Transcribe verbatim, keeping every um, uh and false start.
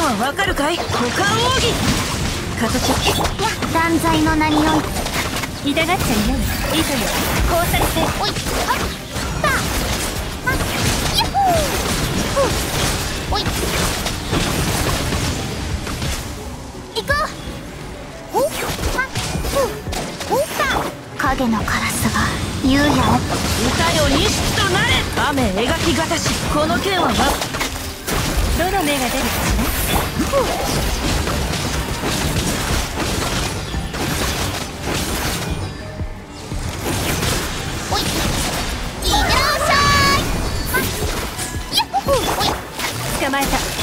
はわかるかい？股間奥義。形をや断罪の名におい痛がっちゃいない。いとよこうされて。 おいはっだはっやっほーふうおい行こうほっはっふうほった影のカラスが優也を歌よ錦となれ。雨描きがたし、この剣はわどの目が出るかしら。 おいいってらっしゃいはっやっほーおい捕まえた。